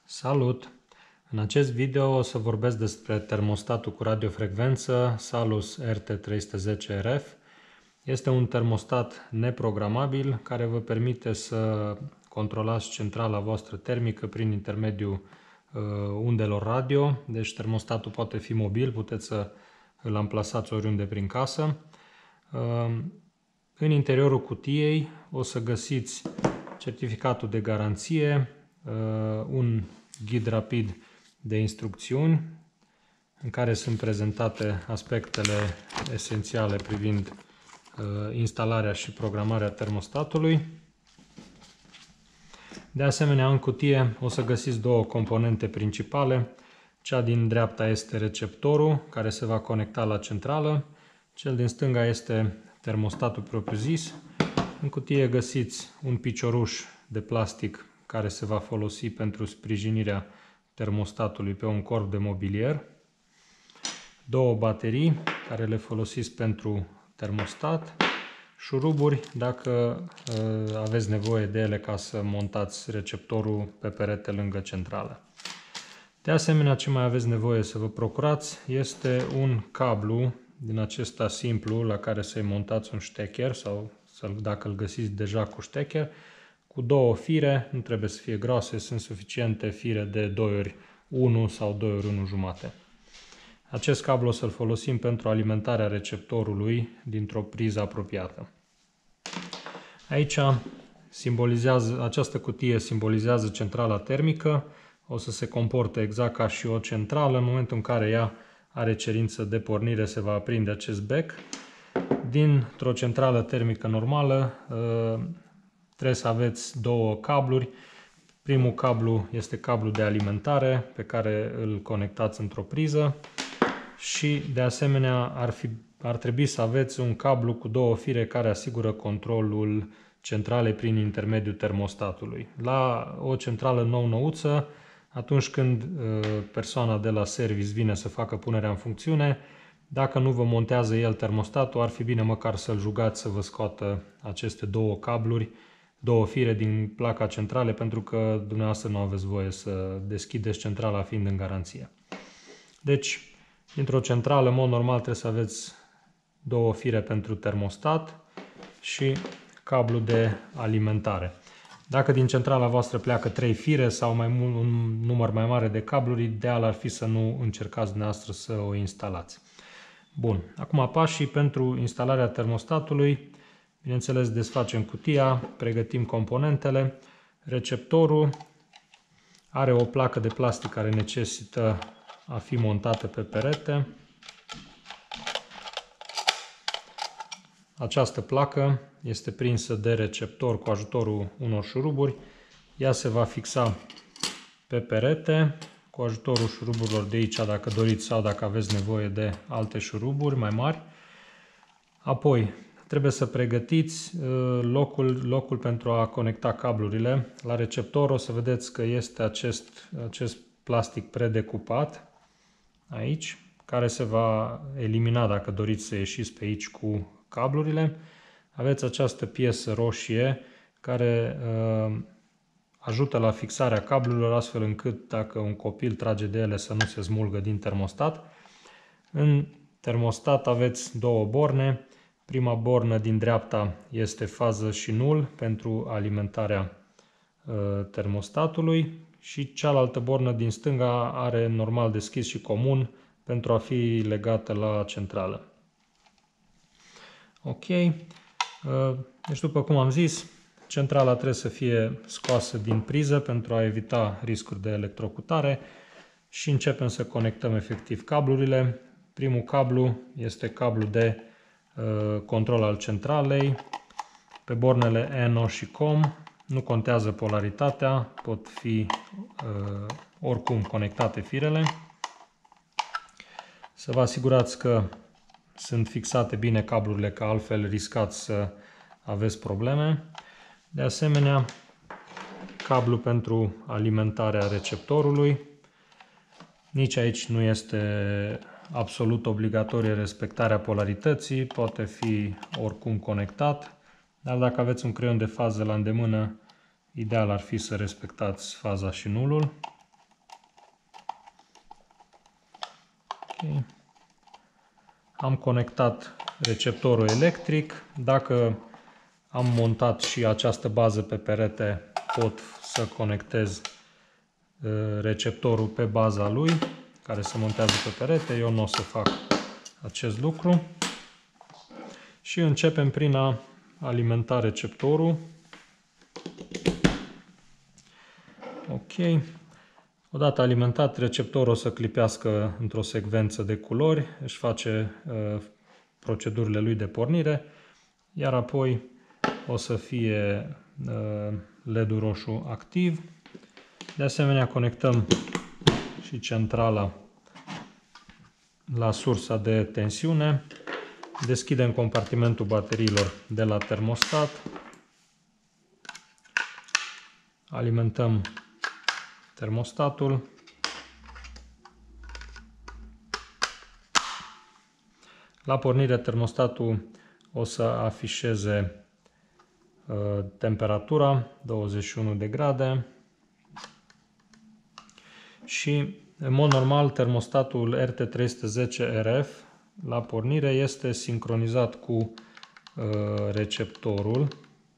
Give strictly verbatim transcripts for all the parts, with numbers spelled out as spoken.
Salut! În acest video o să vorbesc despre termostatul cu radiofrecvență Salus R T trei sute zece R F. Este un termostat neprogramabil care vă permite să controlați centrala voastră termică prin intermediul uh, undelor radio. Deci termostatul poate fi mobil, puteți să îl amplasați oriunde prin casă. Uh, în interiorul cutiei o să găsiți certificatul de garanție, uh, un ghid rapid de instrucțiuni în care sunt prezentate aspectele esențiale privind uh, instalarea și programarea termostatului. De asemenea, în cutie o să găsiți două componente principale. Cea din dreapta este receptorul care se va conecta la centrală. Cel din stânga este termostatul propriu-zis. În cutie găsiți un picioruș de plastic care se va folosi pentru sprijinirea termostatului pe un corp de mobilier, două baterii care le folosiți pentru termostat, șuruburi dacă uh, aveți nevoie de ele ca să montați receptorul pe perete lângă centrală. De asemenea, ce mai aveți nevoie să vă procurați este un cablu din acesta simplu la care să-i montați un ștecher sau dacă îl găsiți deja cu ștecher, cu două fire, nu trebuie să fie groase, sunt suficiente fire de doi ori unu sau doi ori unu jumate. Acest cablu o să-l folosim pentru alimentarea receptorului dintr-o priză apropiată. Aici simbolizează, această cutie simbolizează centrala termică, o să se comporte exact ca și o centrală. În momentul în care ea are cerință de pornire, se va aprinde acest bec. Dintr-o centrală termică normală trebuie să aveți două cabluri. Primul cablu este cablu de alimentare pe care îl conectați într-o priză și de asemenea ar, fi, ar trebui să aveți un cablu cu două fire care asigură controlul centralei prin intermediul termostatului. La o centrală nou-nouță, atunci când persoana de la service vine să facă punerea în funcțiune, dacă nu vă montează el termostatul, ar fi bine măcar să-l rugați să vă scoată aceste două cabluri, două fire din placa centrale, pentru că dumneavoastră nu aveți voie să deschideți centrala fiind în garanție. Deci, dintr-o centrală, în mod normal, trebuie să aveți două fire pentru termostat și cablu de alimentare. Dacă din centrala voastră pleacă trei fire sau mai mult, un număr mai mare de cabluri, ideal ar fi să nu încercați dumneavoastră să o instalați. Bun, acum pașii pentru instalarea termostatului. Bineînțeles, desfacem cutia, pregătim componentele. Receptorul are o placă de plastic care necesită a fi montată pe perete. Această placă este prinsă de receptor cu ajutorul unor șuruburi. Ea se va fixa pe perete cu ajutorul șuruburilor de aici, dacă doriți, sau dacă aveți nevoie de alte șuruburi mai mari. Apoi, trebuie să pregătiți locul, locul pentru a conecta cablurile. La receptor o să vedeți că este acest, acest plastic predecupat aici, care se va elimina dacă doriți să ieșiți pe aici cu cablurile. Aveți această piesă roșie care uh, ajută la fixarea cablurilor, astfel încât dacă un copil trage de ele să nu se smulgă din termostat. În termostat aveți două borne. Prima bornă din dreapta este fază și nul pentru alimentarea uh, termostatului și cealaltă bornă din stânga are normal deschis și comun pentru a fi legată la centrală. Ok, uh, deci după cum am zis, centrala trebuie să fie scoasă din priză pentru a evita riscuri de electrocutare și începem să conectăm efectiv cablurile. Primul cablu este cablu de uh, control al centralei. Pe bornele N O și COM nu contează polaritatea, pot fi uh, oricum conectate firele. Să vă asigurați că sunt fixate bine cablurile, că altfel riscați să aveți probleme. De asemenea, cablu pentru alimentarea receptorului. Nici aici nu este absolut obligatorie respectarea polarității, poate fi oricum conectat, dar dacă aveți un creion de fază la îndemână, ideal ar fi să respectați faza și nulul. Ok. Am conectat receptorul electric. Dacă am montat și această bază pe perete, pot să conectez receptorul pe baza lui, care se montează pe perete. Eu nu o să fac acest lucru. Și începem prin a alimenta receptorul. Ok. Odată alimentat, receptorul o să clipească într-o secvență de culori, își face uh, procedurile lui de pornire, iar apoi o să fie uh, L E D-ul roșu activ. De asemenea, conectăm și centrala la sursa de tensiune. Deschidem compartimentul bateriilor de la termostat. Alimentăm termostatul. La pornire, termostatul o să afișeze uh, temperatura douăzeci și unu de grade și, în mod normal, termostatul R T trei sute zece R F la pornire este sincronizat cu uh, receptorul.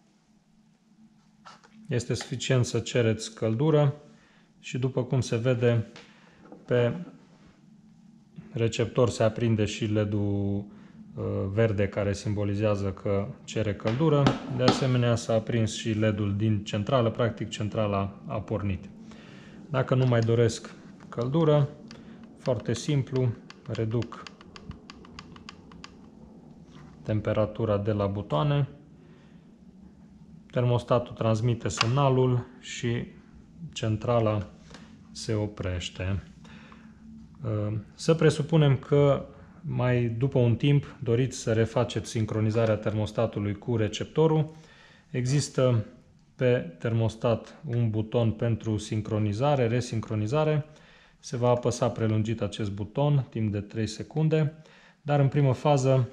Este suficient să cereți căldură și, după cum se vede, pe receptor se aprinde și L E D-ul verde care simbolizează că cere căldură. De asemenea, s-a aprins și L E D-ul din centrală, practic centrala a pornit. Dacă nu mai doresc căldură, foarte simplu, reduc temperatura de la butoane, termostatul transmite semnalul și centrala se oprește. Să presupunem că mai după un timp doriți să refaceți sincronizarea termostatului cu receptorul. Există pe termostat un buton pentru sincronizare, resincronizare. Se va apăsa prelungit acest buton timp de trei secunde, dar în primă fază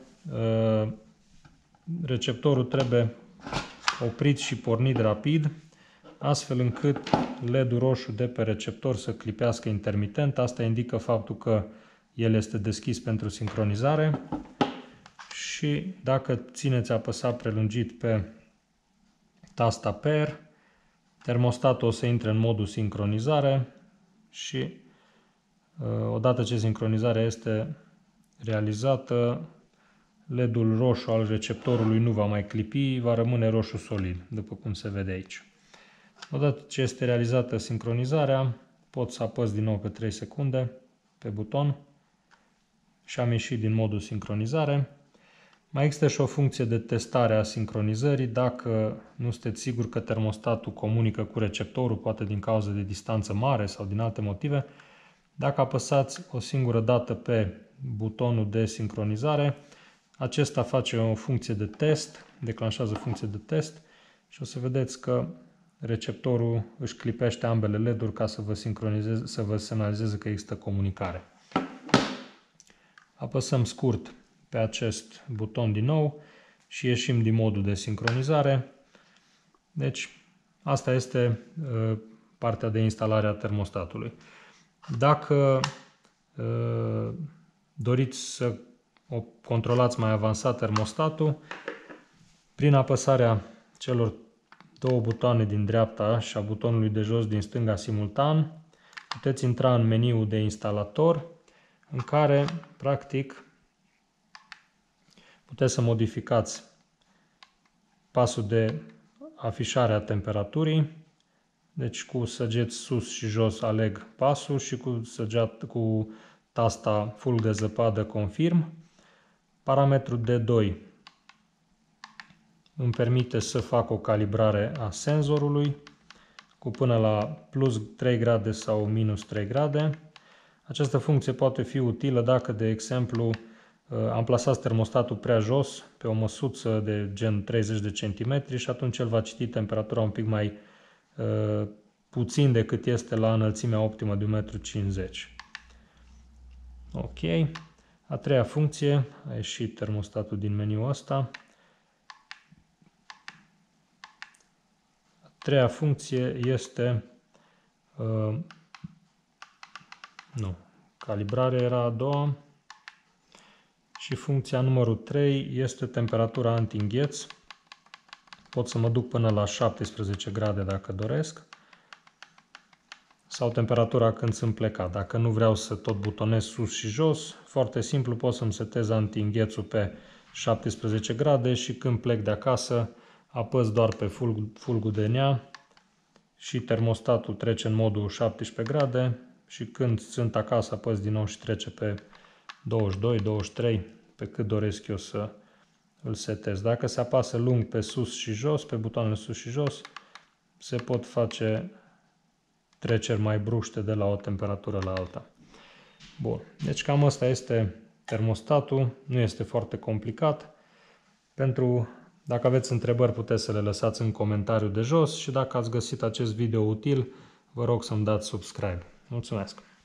receptorul trebuie oprit și pornit rapid, astfel încât L E D-ul roșu de pe receptor să clipească intermitent. Asta indică faptul că el este deschis pentru sincronizare și dacă țineți apăsat prelungit pe tasta Pair, termostatul o să intre în modul sincronizare și odată ce sincronizarea este realizată, L E D-ul roșu al receptorului nu va mai clipi, va rămâne roșu solid, după cum se vede aici. Odată ce este realizată sincronizarea, pot să apăs din nou pe trei secunde pe buton și am ieșit din modul sincronizare. Mai există și o funcție de testare a sincronizării. Dacă nu sunteți siguri că termostatul comunică cu receptorul, poate din cauza de distanță mare sau din alte motive, dacă apăsați o singură dată pe butonul de sincronizare, acesta face o funcție de test, declanșează funcție de test și o să vedeți că receptorul își clipește ambele L E D-uri ca să vă sincronizeze, să vă semnalizeze că există comunicare. Apăsăm scurt pe acest buton din nou și ieșim din modul de sincronizare. Deci, asta este uh, partea de instalare a termostatului. Dacă uh, doriți să o controlați mai avansat termostatul, prin apăsarea celor două butoane din dreapta și a butonului de jos din stânga simultan, puteți intra în meniul de instalator, în care, practic, puteți să modificați pasul de afișare a temperaturii. Deci cu săgeți sus și jos aleg pasul și cu, săgeat, cu tasta full de zăpadă confirm. Parametrul D doi îmi permite să fac o calibrare a senzorului cu până la plus trei grade sau minus trei grade. Această funcție poate fi utilă dacă, de exemplu, am plasat termostatul prea jos pe o măsuță de gen treizeci de centimetri și atunci el va citi temperatura un pic mai uh, puțin decât este la înălțimea optimă de un metru cincizeci. Ok. A treia funcție, a ieșit termostatul din meniul ăsta. A treia funcție este uh, nu, Calibrarea era a doua. Și funcția numărul trei este temperatura anti-îngheț. Pot să mă duc până la șaptesprezece grade dacă doresc. Sau temperatura când sunt plecat. Dacă nu vreau să tot butonez sus și jos, foarte simplu, pot să-mi setez anti-înghețul pe șaptesprezece grade și când plec de acasă apăs doar pe fulgul de nea și termostatul trece în modul șaptesprezece grade și când sunt acasă apăs din nou și trece pe douăzeci și doi douăzeci și trei, pe cât doresc eu să îl setez. Dacă se apasă lung pe sus și jos, pe butoanele sus și jos, se pot face treceri mai bruște de la o temperatură la alta. Bun, deci cam asta este termostatul, nu este foarte complicat. Pentru, dacă aveți întrebări, puteți să le lăsați în comentariul de jos și dacă ați găsit acest video util, vă rog să-mi dați subscribe. Mulțumesc!